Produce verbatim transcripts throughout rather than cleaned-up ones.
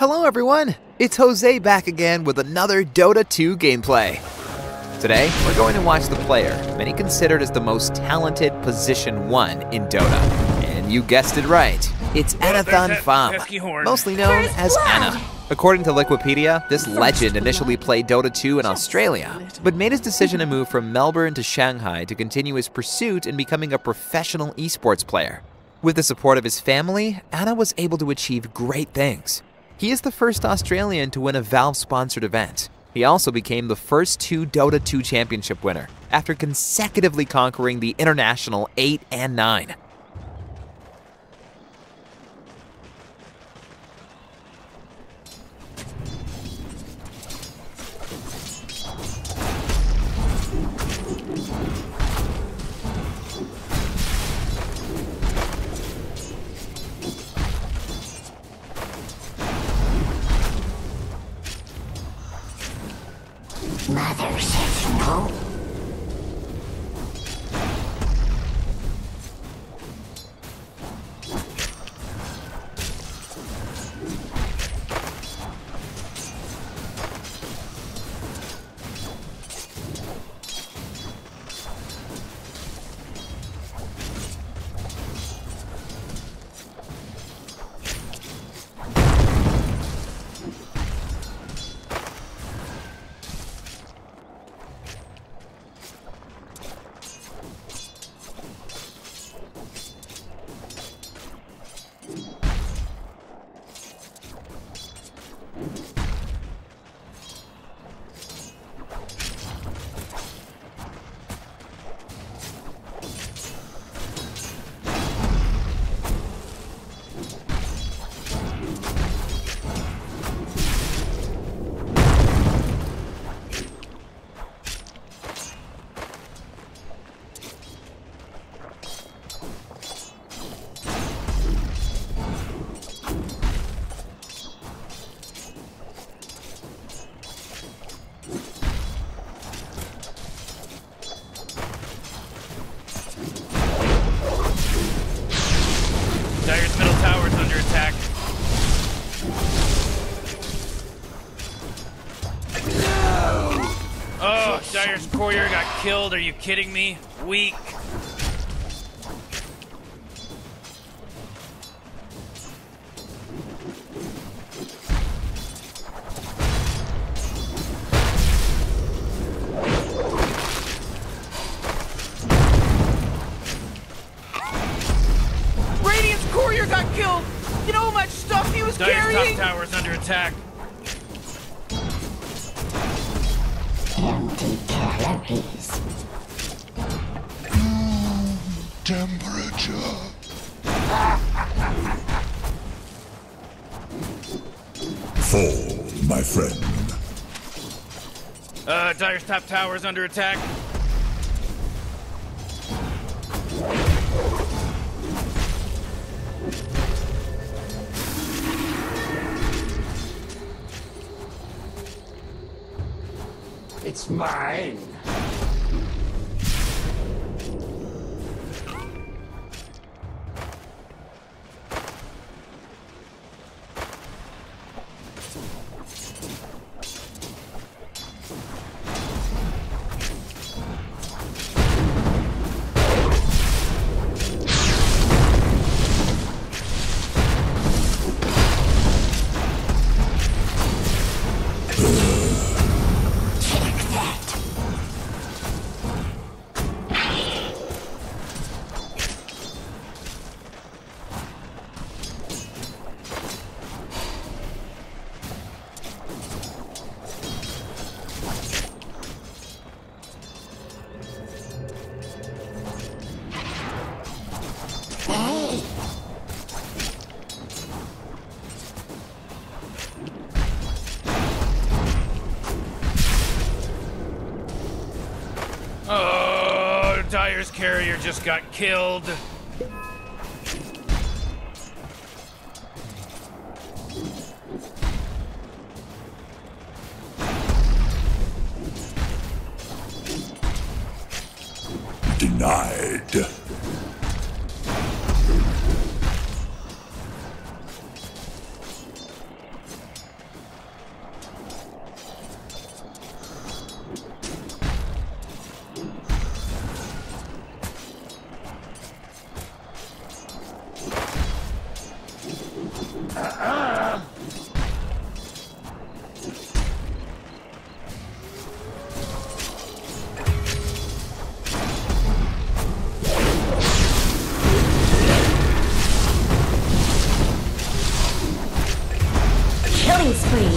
Hello everyone, it's Jose back again with another Dota two gameplay. Today, we're going to watch the player, many considered as the most talented position one in Dota. And you guessed it right, it's Anathan Pham, mostly known as Ana. According to Wikipedia, this legend initially played Dota two in Australia, but made his decision to move from Melbourne to Shanghai to continue his pursuit in becoming a professional esports player. With the support of his family, Ana was able to achieve great things. He is the first Australian to win a Valve-sponsored event. He also became the first two Dota two championship winner, after consecutively conquering the International eight and nine. Mother says no. Dire's middle tower is under attack. No! Oh, Dire's courier got killed. Are you kidding me? Weak. Courier got killed! You know how much stuff he was Dire's carrying? top tower is under attack. Empty calories. Mm, temperature. Fall, my friend. Uh, Dire's top tower is under attack. It's mine. Oh, Dire's carrier just got killed. Denied. Killing spree.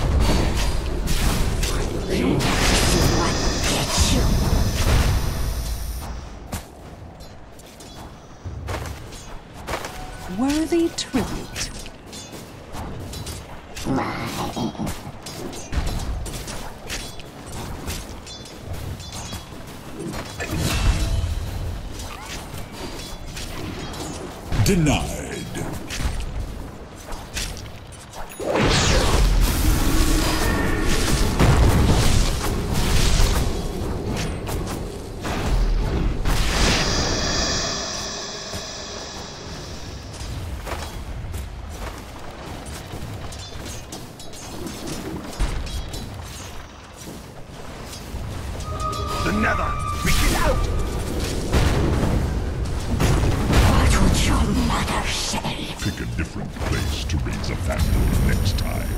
You see what gets you. Worthy tribute. Denied. The nether! Reach it out! What would your mother say? Pick a different place to raise a family next time.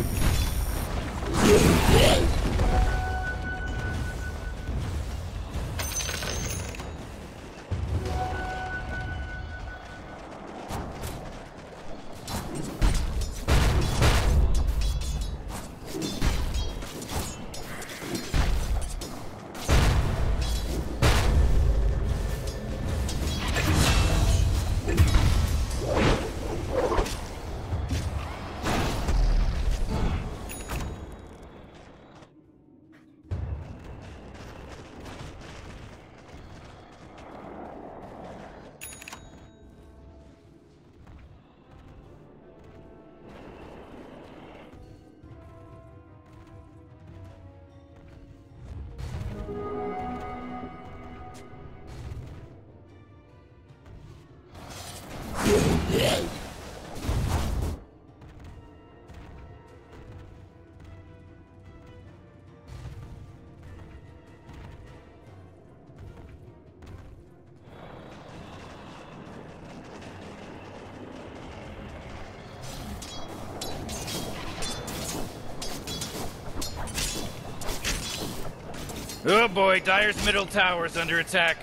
Oh boy, Dire's middle tower's under attack.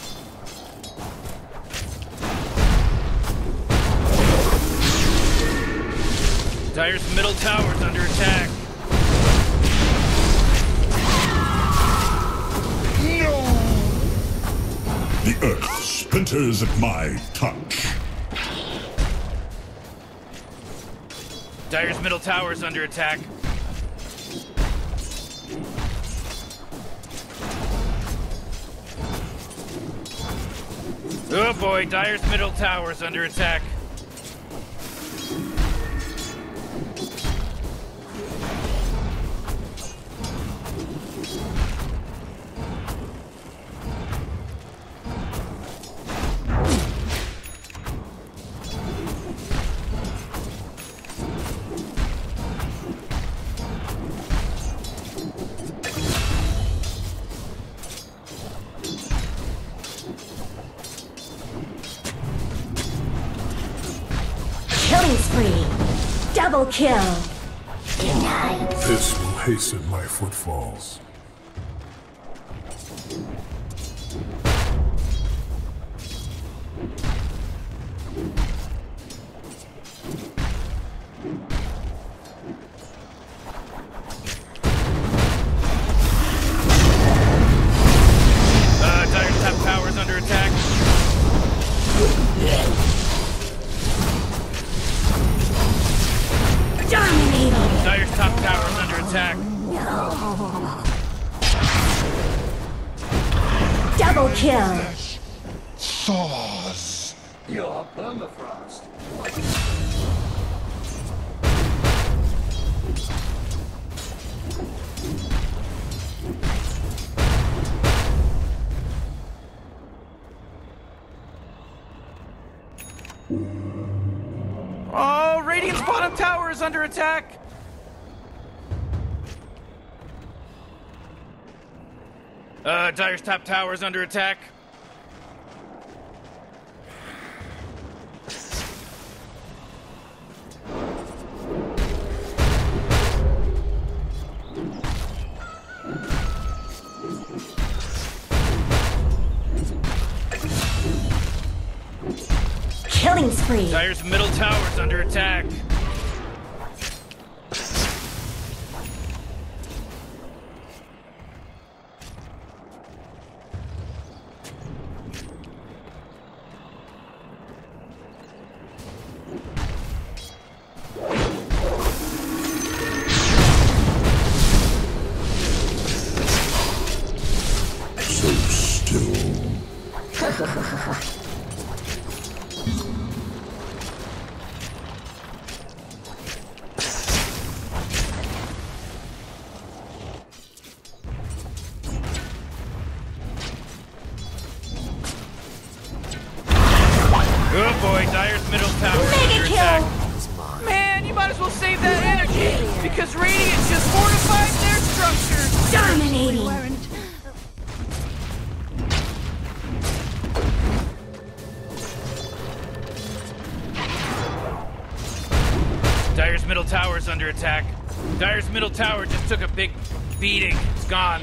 Dire's middle tower's under attack. No! The earth splinters at my touch. Dire's middle tower's under attack. Oh boy, Dire's middle tower's under attack. Killing spree. Double kill. Denied. This will hasten my footfalls. Uh, Dire's top tower's under attack. Dominating. Dire's top tower's under attack. Double kill. Thaws. You're permafrost. Oh, Radiant's bottom tower is under attack. Uh, Dire's top tower's under attack. Killing spree. Dire's middle tower's under attack. as well save that energy, because Radiant just fortified their structures. Dominating. Dire's middle tower is under attack. Dire's middle tower just took a big beating. It's gone.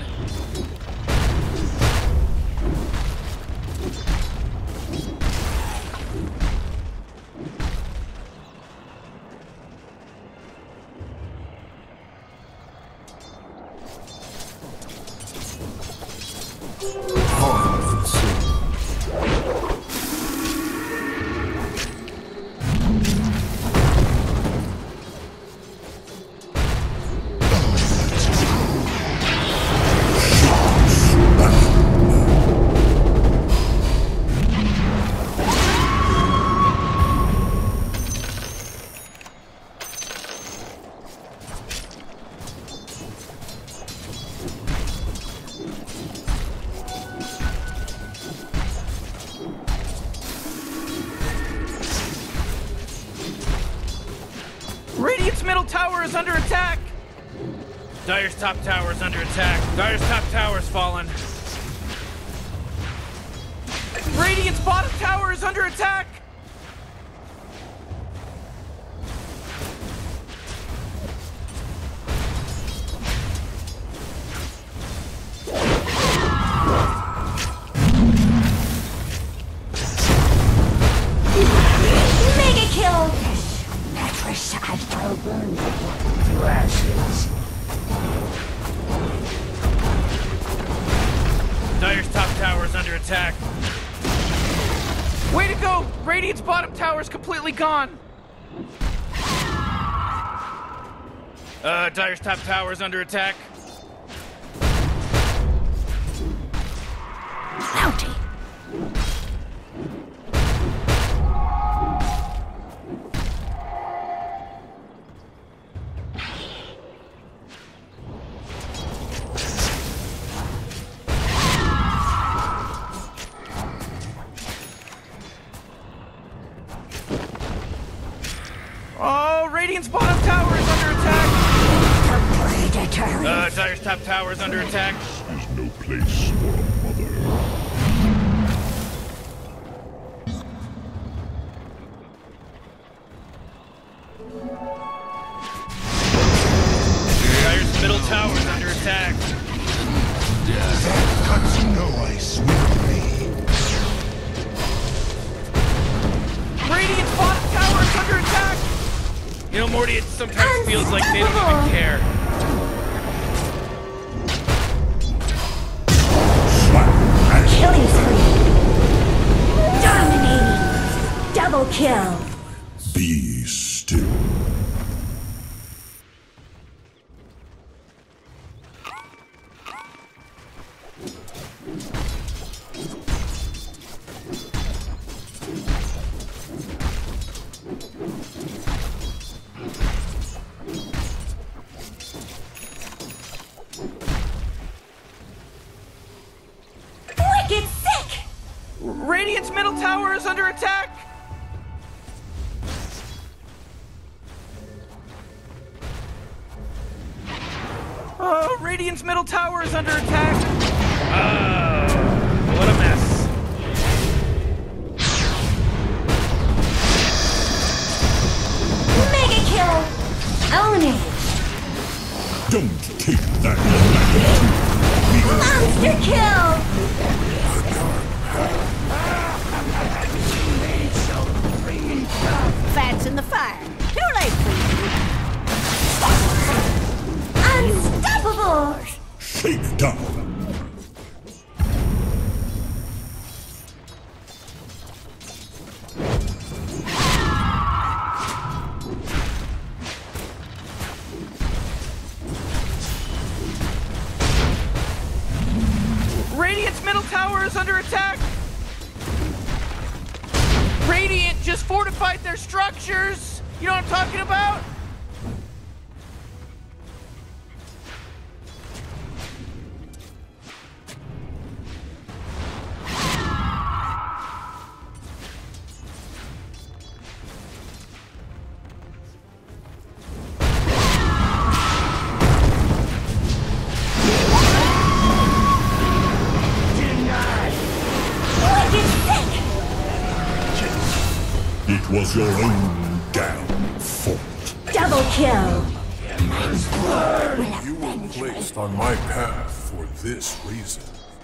Radiant's middle tower is under attack. Dire's top tower is under attack. Dire's top tower is fallen. Radiant's bottom tower is under attack. Mega kill. Matricide. I'll burn you to ashes. Dire's top tower is under attack. Way to go! Radiant's bottom tower is completely gone. Uh, Dire's top tower is under attack. Bounty. Oh, Radiant's bottom tower is under attack. Predator. Uh, Dire's top tower is under attack. There's no place for a mother. Dire's middle tower is under attack. That cuts no ice with me. Radiant's bottom tower is under attack. You know, Morty, it sometimes feels like they don't even care. Killing spree. Dominating. Double kill. Be still. Wicked sick. Radiant's middle tower is under attack. Oh, Radiant's middle tower is under attack. Oh, what a mess. Mega kill. Own it. Don't take that. Monster kill. Fats in the fire. Too late for you. Unstoppable. Shake down. Radiant's middle tower is under attack. Radiant just fortified their structures. You know what I'm talking about? was your own damn fault. Double kill. You were placed on my path for this reason.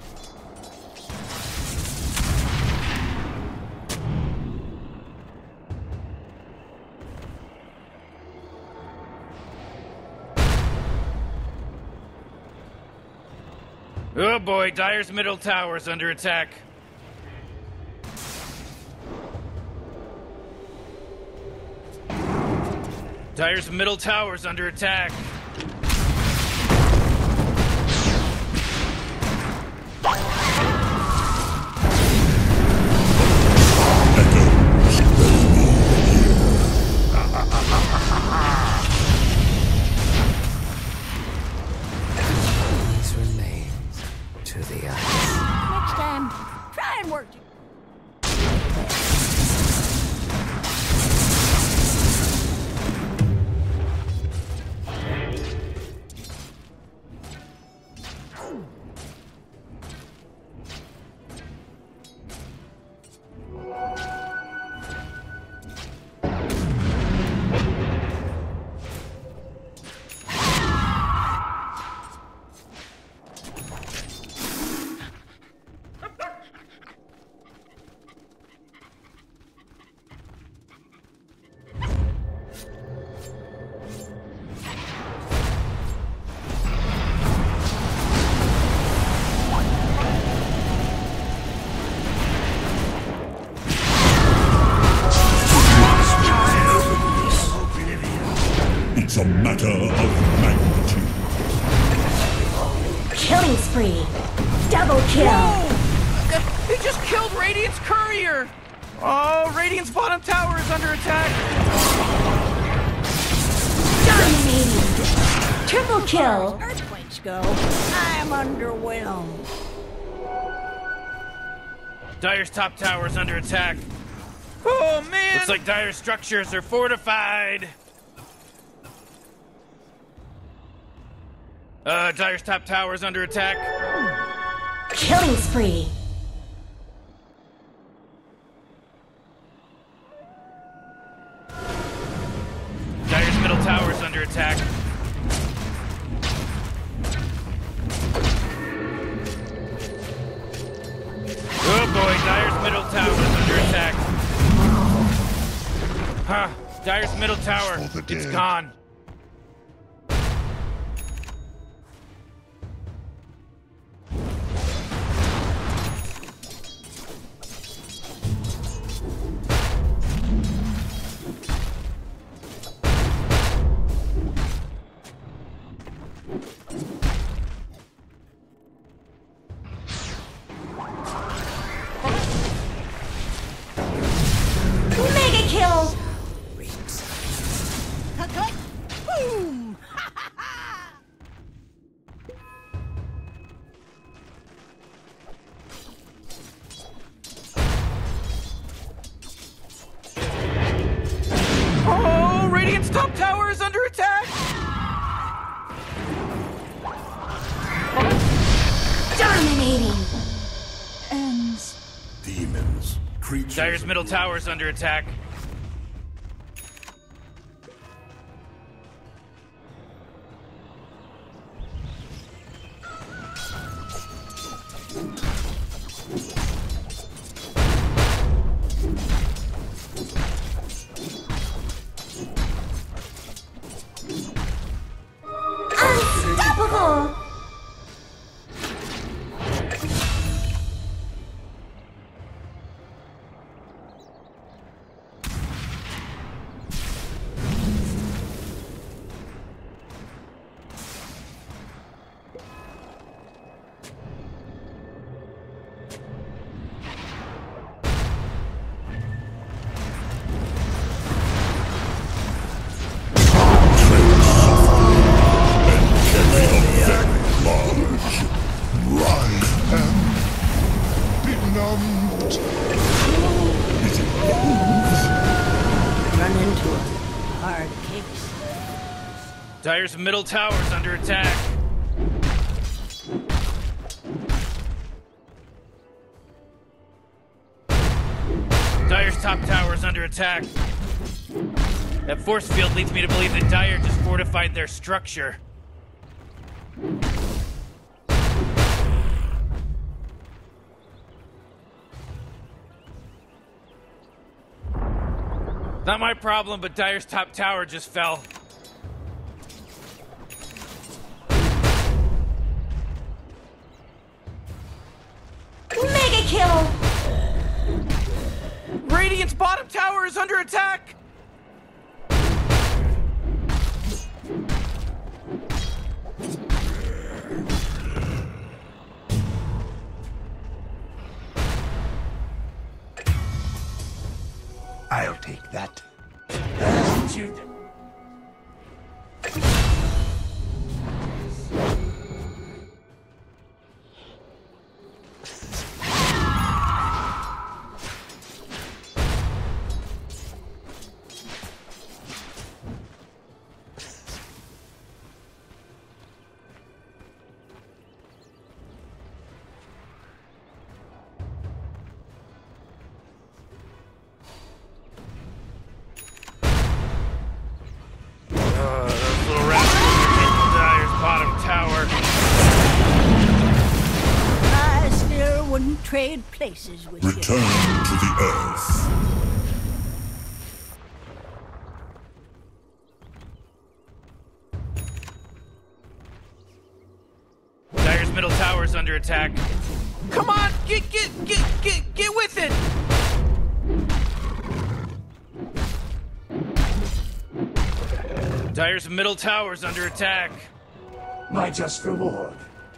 Oh boy, Dire's middle tower's under attack. Dire's middle tower's under attack. These remains to the ice. Next time, try and work it. It's a matter of magnitude. Killing spree. Double kill. He just killed Radiant's courier! Oh, Radiant's bottom tower is under attack! Dominating. Triple kill. Earthquakes go. I'm underwhelmed. Dire's top tower's under attack. Oh, man! Looks like Dire's structures are fortified. Uh, Dire's top tower's under attack. Killing spree. Dire's middle tower's under attack. Oh boy, Dire's middle tower's under attack. Huh, Dire's middle tower, For the it's dead. gone. Mega kill. Cut, cut. Boom! Oh, Radiant's top tower is under attack! Dominating. Demons, creatures. Dire's middle tower's under attack. Unstoppable. Run into a hard case. Dire's middle tower's under attack. Dire's top tower is under attack. That force field leads me to believe that Dire just fortified their structure. Not my problem, but Dire's top tower just fell. Mega kill! Radiant's bottom tower is under attack! I'll take that. Shoot. Trade places with Return you. to the Earth. Dire's middle tower is under attack. Come on, get, get, get, get, get with it! Dire's middle tower is under attack. My just reward.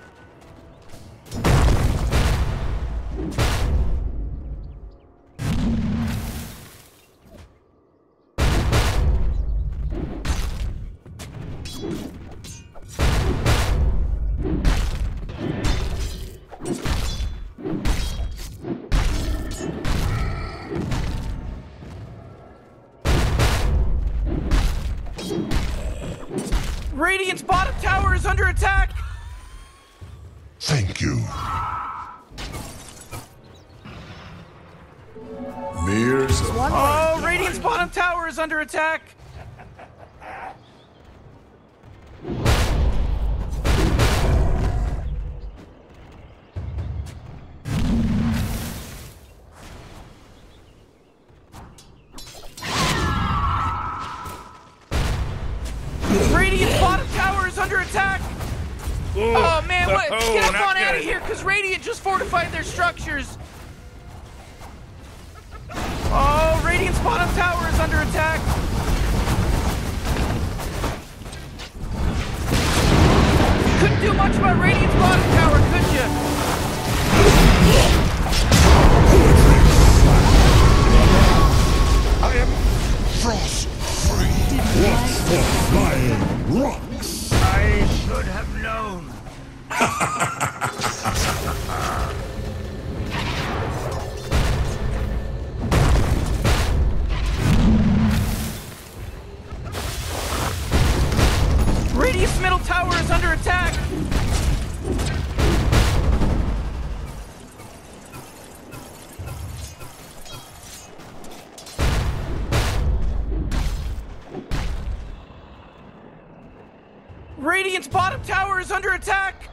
Radiant's bottom tower is under attack! Thank you. Mirrors of Oh, Radiant's bottom tower is under attack! Radiant's bottom tower is under attack! Ooh. Oh man, what? Oh, Get up not on out of good. here, because Radiant just fortified their structures! Oh, Radiant's bottom tower is under attack! You couldn't do much about Radiant's bottom tower, could you? I am frost free. What's for flying rocks? I should have known. Radiant's middle tower is under attack! Radiant's bottom tower is under attack!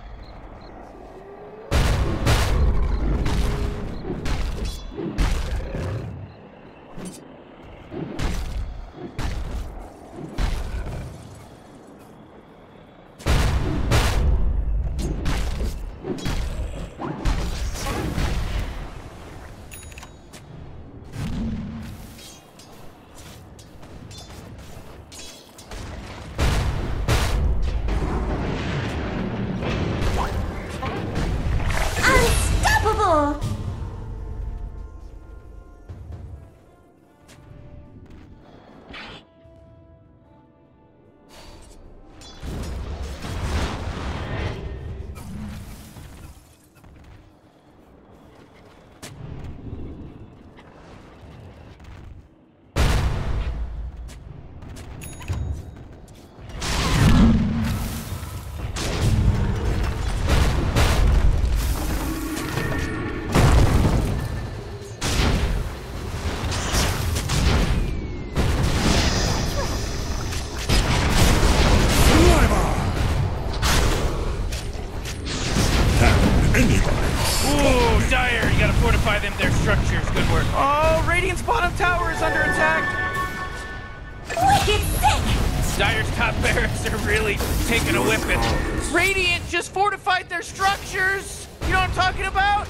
their structures. Good work. Oh, Radiant's bottom tower is under attack. Wicked sick! Dire's top barracks are really taking a whipping. Radiant just fortified their structures. You know what I'm talking about?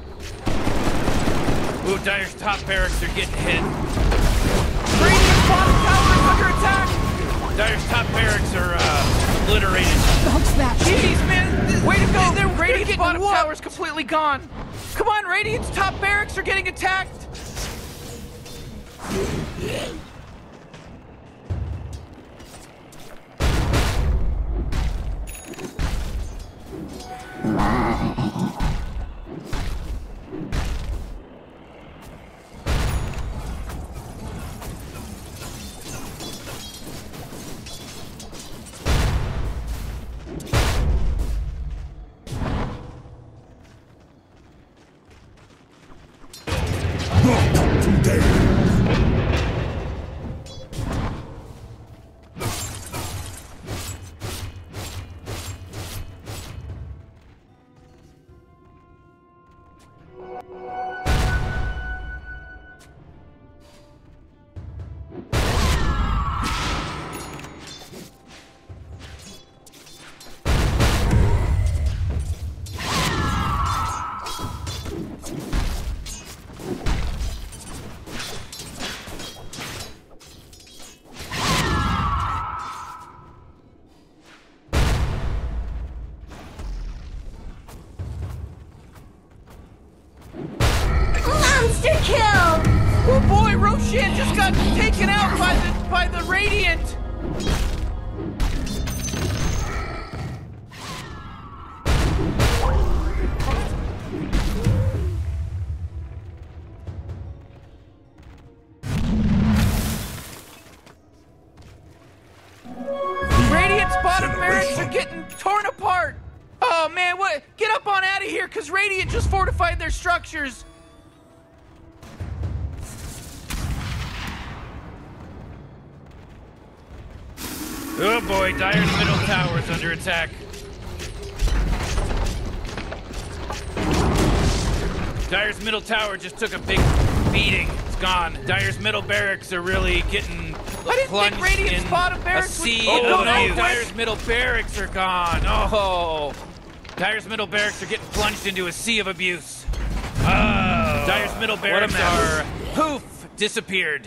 Ooh, Dire's top barracks are getting hit. Radiant's bottom tower is under attack. Dire's top barracks are uh, obliterated. Jeez, man. Way to go. Their Radiant's getting bottom whooped. tower is completely gone. Come on, Radiant's top barracks are getting attacked. Not today. Monster kill! Oh boy, Roshan just got taken out by the by the Radiant. Radiant's bottom barracks are getting torn apart. Oh man, what? Get up on out of here, cause Radiant just fortified their structures. Oh boy, Dire's middle tower is under attack. Dire's middle tower just took a big beating. It's gone. Dire's middle barracks are really getting I didn't plunged think Radiant's in bottom a barracks would sea oh, of no, no, abuse. quick. Dire's middle barracks are gone. Oh, Dire's middle barracks are getting plunged into a sea of abuse. Oh, Dire's middle barracks are poof disappeared.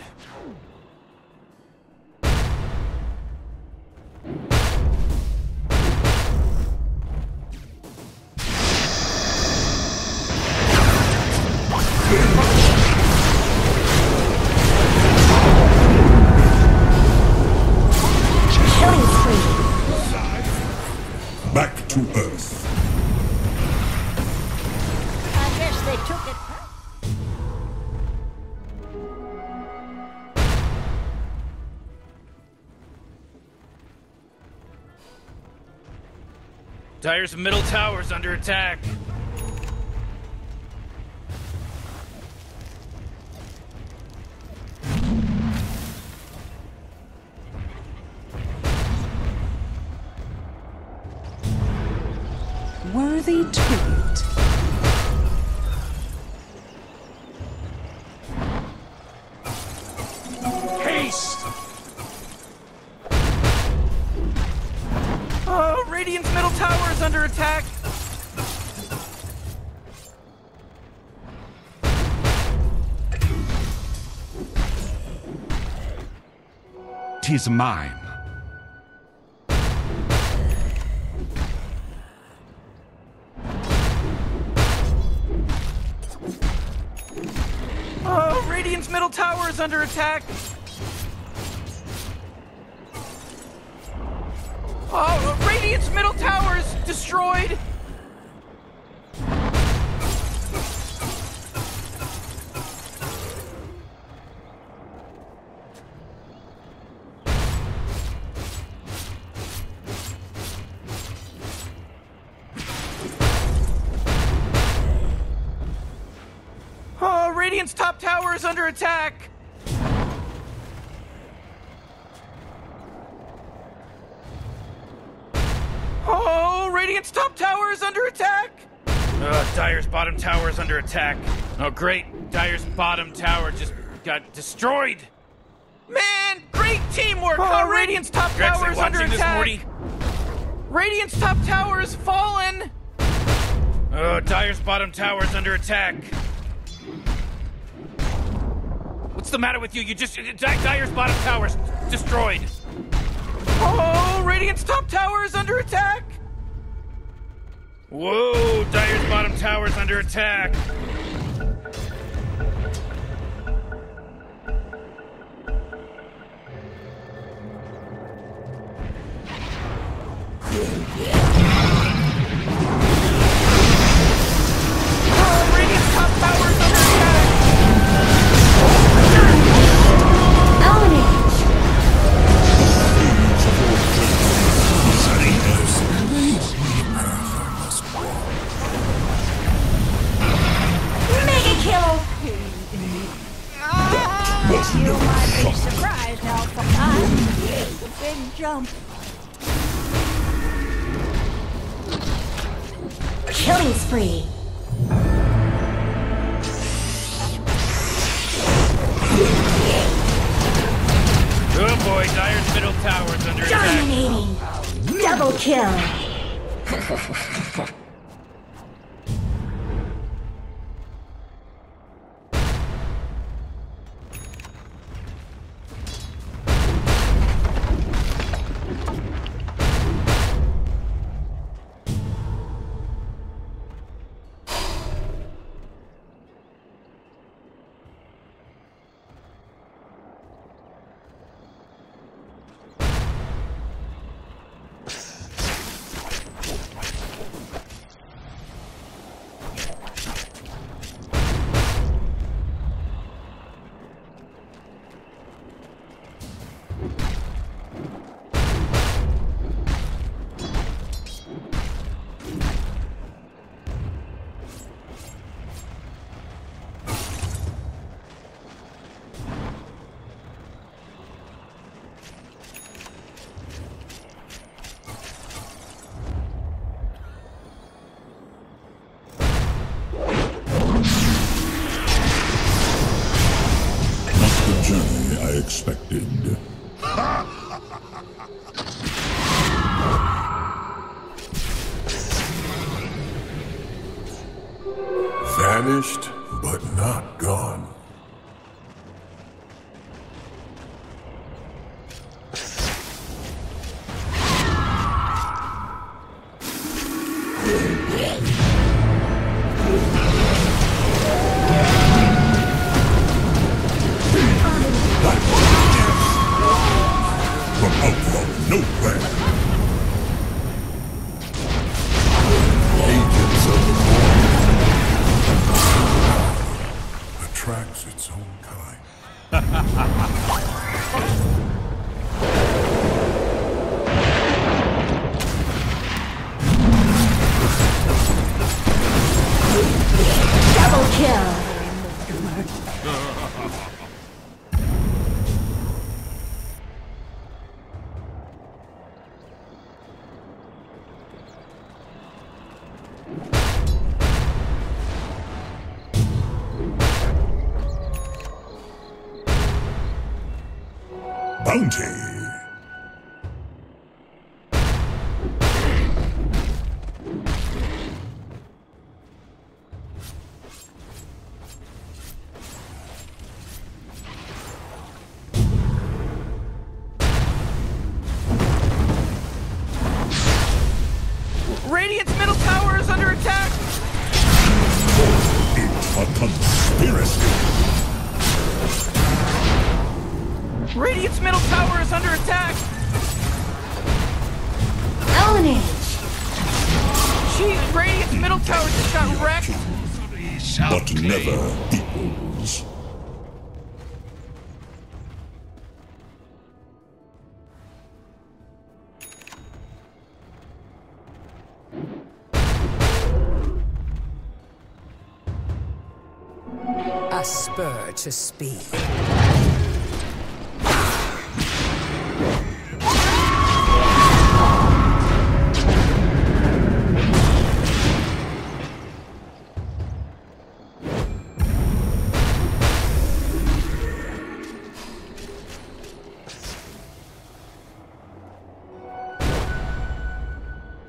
Killing spree. Back to Earth. I guess they took it. Dire's middle tower's under attack. Worthy tribute. Haste! Oh, Radiant's middle tower is under attack. Tis mine. Oh, Radiant's middle tower is under attack. Oh, Radiant's middle tower is destroyed. Oh, Radiant's top tower is under attack. Oh, Radiant's top tower is under attack. Uh, Dire's bottom tower is under attack. Oh, great. Dire's bottom tower just got destroyed. Man, great teamwork! Oh, huh? Radiant's top You're tower is actually under watching this, attack. Morty? Radiant's top tower is fallen. Oh, Dire's bottom tower is under attack. What's the matter with you? You just... Dire's bottom tower is destroyed. Oh, Radiant's top tower is under attack. Whoa, Dire's bottom tower is under attack. Oh, Radiant's top tower is under attack. Mega kill! You might be surprised how far it's a big jump. Killing spree! Oh boy, Dire's middle tower is under attack. Dominating! Double kill! Journey I expected. Vanished, but not gone. From out from nowhere. Agents of the void attracts its own kind. Double kill! Bounty. Radiant's middle tower is under attack. It's a conspiracy. Radiant's middle tower is under attack. Dominate! Jeez, Radiant's middle tower just got wrecked. But never equals. A spur to speed.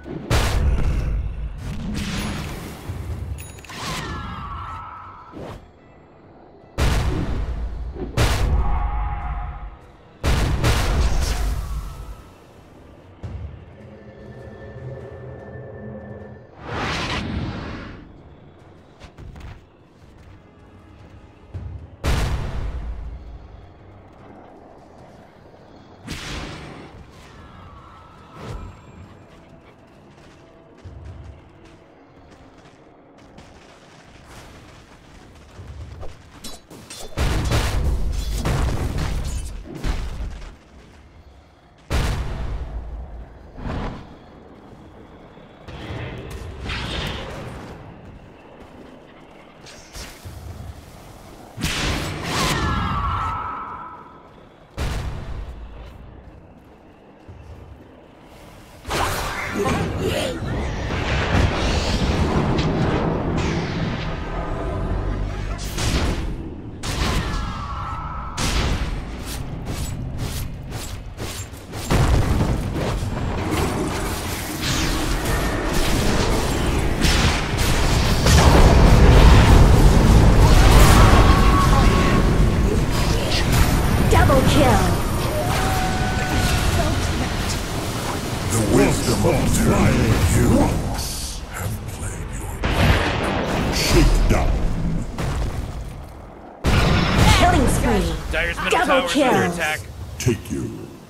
Dire's middle tower is under attack. Take you.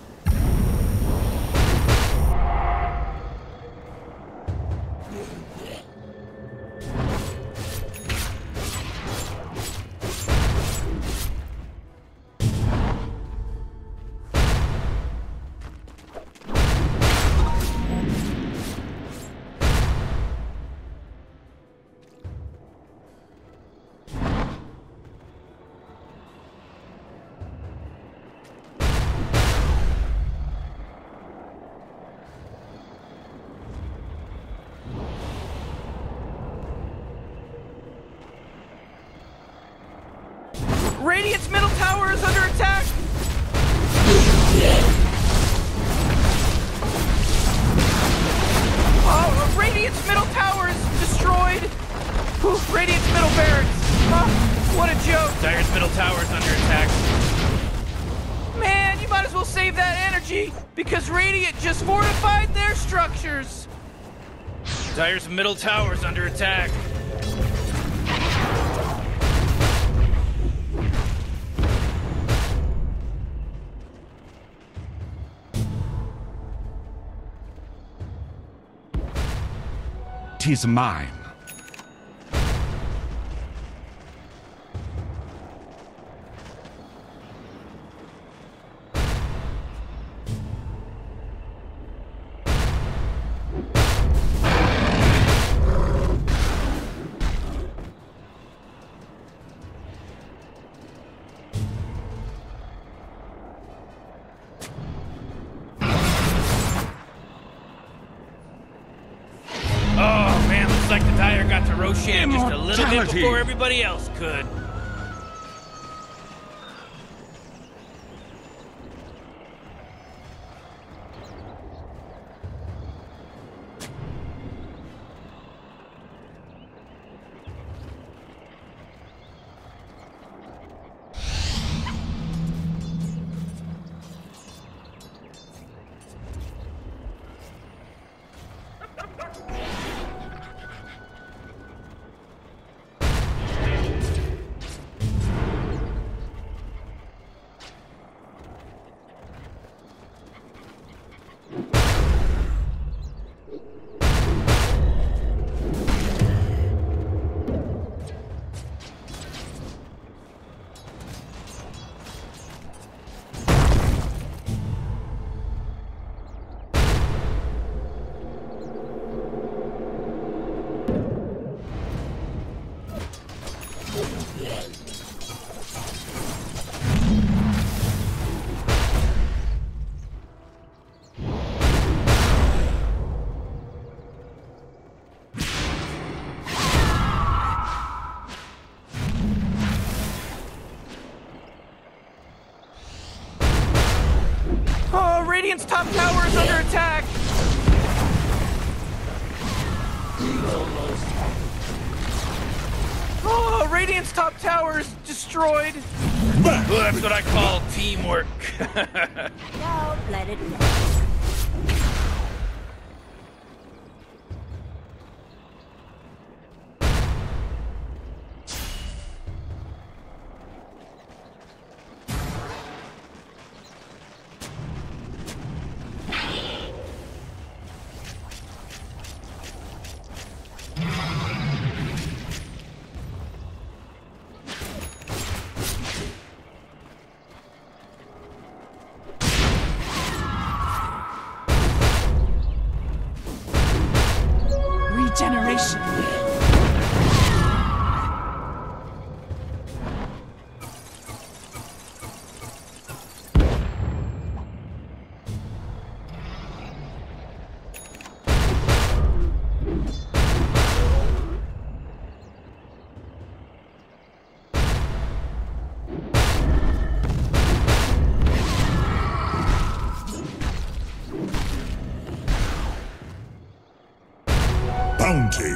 Radiant's middle tower is under attack! Oh, Radiant's middle tower is destroyed! Oof, Radiant's middle barracks! Oh, what a joke! Dire's middle tower is under attack. Man, you might as well save that energy, because Radiant just fortified their structures! Dire's middle tower is under attack. Tis mine. Like the Dire got to Roshan just a little bit Immortality. before everybody else could. Oh, Radiant's top tower is under attack! Radiant's top tower is destroyed. Well, that's what I call teamwork. No, let it go. Regeneration. Bounty.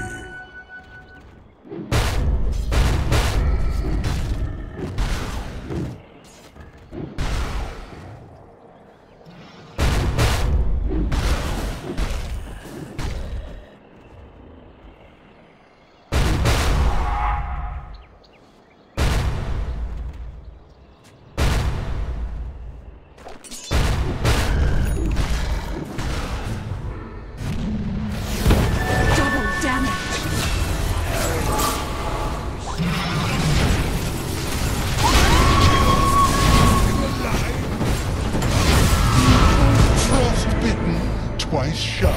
Twice shy.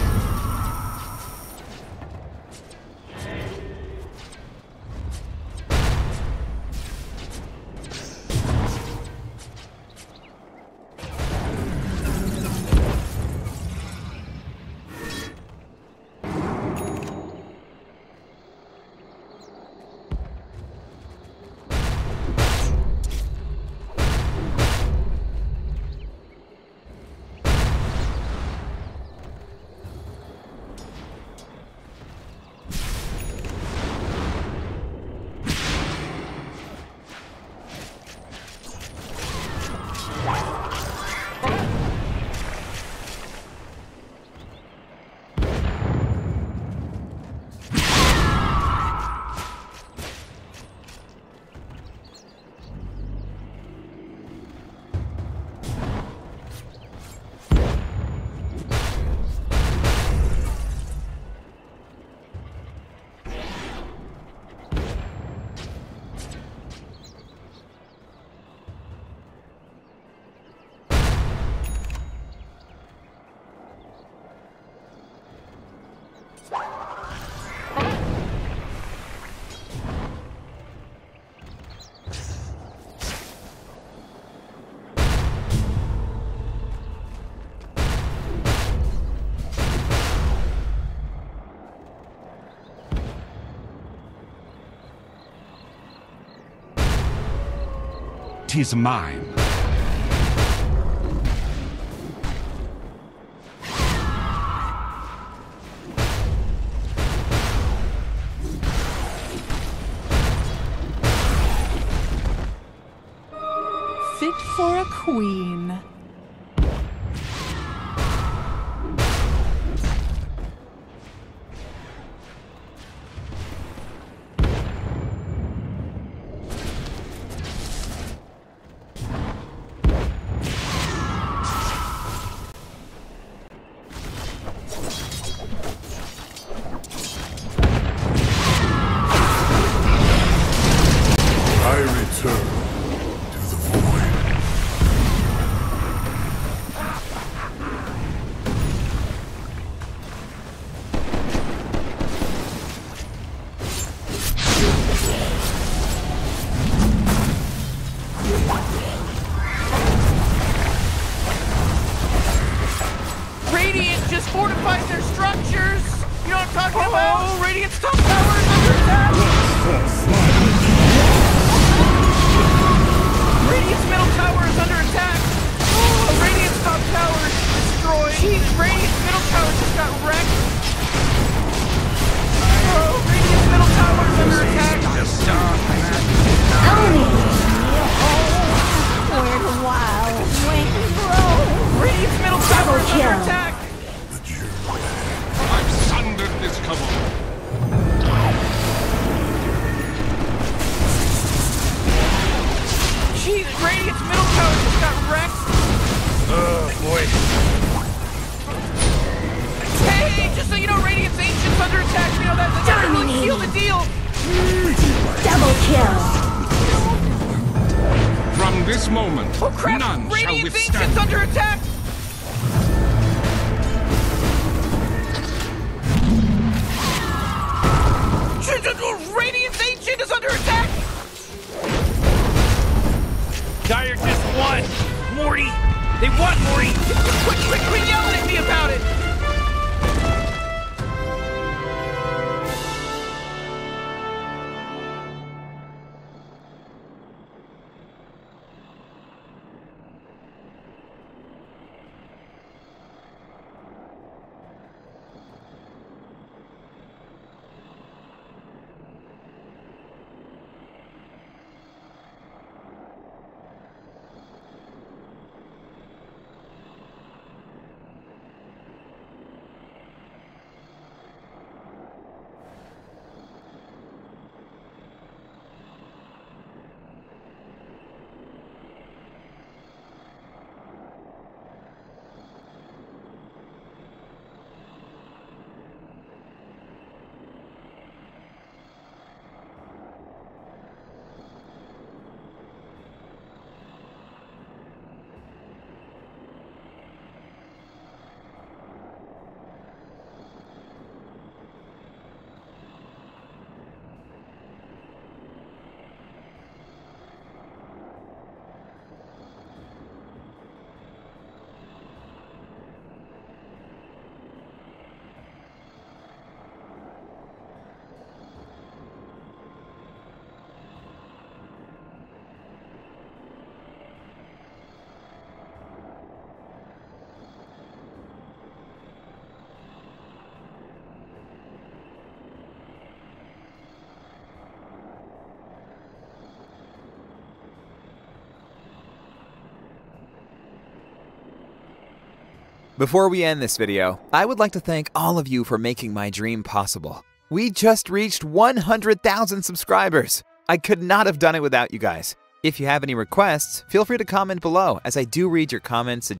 'Tis mine. Fit for a queen. I return to the void. Double kill. From this moment, Oh crap! none shall Radiant's withstand. Ancient's under attack! Radiant's Ancient is under attack! Dire just won! Morty! They won, Morty! Quit, quit, quit yelling at me about it! Before we end this video, I would like to thank all of you for making my dream possible. We just reached one hundred thousand subscribers. I could not have done it without you guys. If you have any requests, feel free to comment below, as I do read your comments,